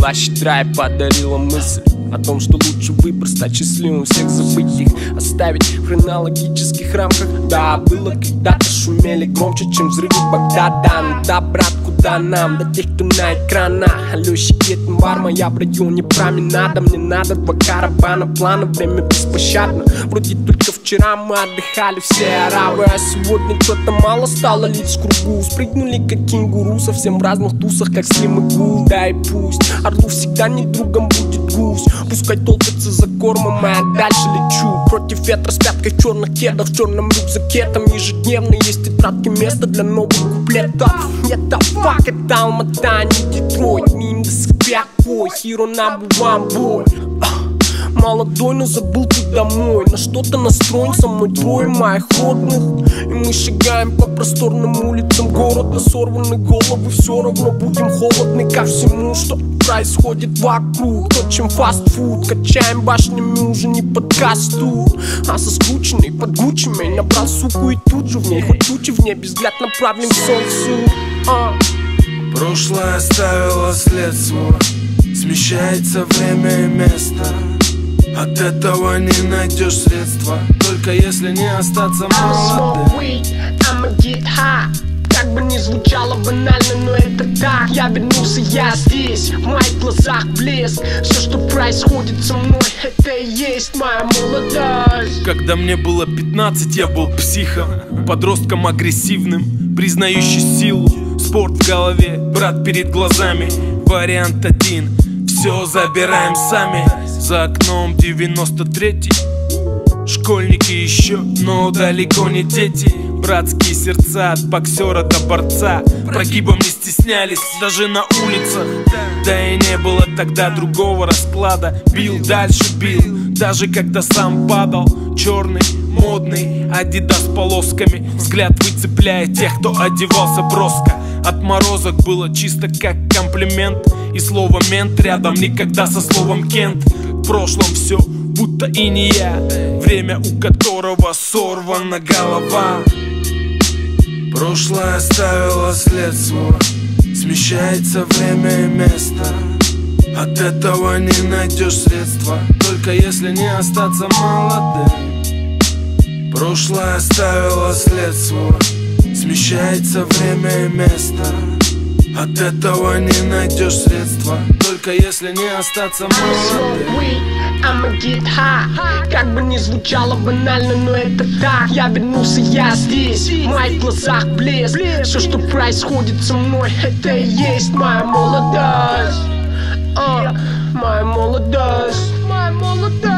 была щедра и подарила мысль о том, что лучше выбор стать счастливым, всех забыть их, оставить в хронологических рамках. Да, было когда-то, шумели громче, чем взрывы Багдада. Ну да, брат, куда нам, до тех, кто на экранах. Алло, щекет, варма, я в районе променада. Мне надо два каравана, плана, время беспощадно. Вроде только вчера мы отдыхали все арабы, а сегодня что-то мало стало лиц в кругу. Спрыгнули как кенгуру, совсем в разных тусах, как Слим и Гул. Да и пусть орлу всегда не другом будет гусь. Пускай толкается за кормом, а я дальше лечу. Против ветра с пяткой в черных кедах, в черном рюкзаке. Там ежедневно есть тетрадки, место для новых куплетов. Это фак, это Алмата, не Детройт. Мим до себя, бой, hero number one boy. Молодой, но забыл ты домой. На что-то настроен, со мной двое моих родных. И мы шагаем по просторным улицам города. Сорваны головы, все равно будем холодны ко всему, что происходит вокруг. То, чем фастфуд, качаем башнями уже не под касту, а со скрученной под гучами. Набрал суку и тут же в ней хоть тучи в небе, взгляд направлен к солнцу. Прошлое оставило след свой, смещается время и место. От этого не найдешь средства, только если не остаться молодым. Как бы ни звучало банально, но это так. Я вернулся, я здесь, в моих глазах блеск. Все, что происходит со мной, это и есть моя молодость. Когда мне было 15, я был психом, подростком агрессивным, признающий силу. Спорт в голове, брат перед глазами. Вариант один, все забираем сами. За окном 93-й, школьники еще, но далеко не дети. Братские сердца от боксера до борца, прогибом не стеснялись даже на улицах. Да и не было тогда другого расклада. Бил, дальше бил, даже когда сам падал. Черный, модный, Адидас с полосками, взгляд выцепляя тех, кто одевался броско. Отморозок было чисто как комплимент, и слово мент рядом никогда со словом Кент. В прошлом все будто и не я, время у которого сорвана голова. Прошлое оставило след свой, смещается время и место. От этого не найдешь средства, только если не остаться молодым. Прошлое оставило след свой, смещается время и место. От этого не найдешь средства, только если не остаться молодым. I'ma get high. Как бы ни звучало банально, но это так. Я вернулся, я здесь, в моих глазах блеск. Все, что происходит со мной, это и есть моя молодость. Моя молодость.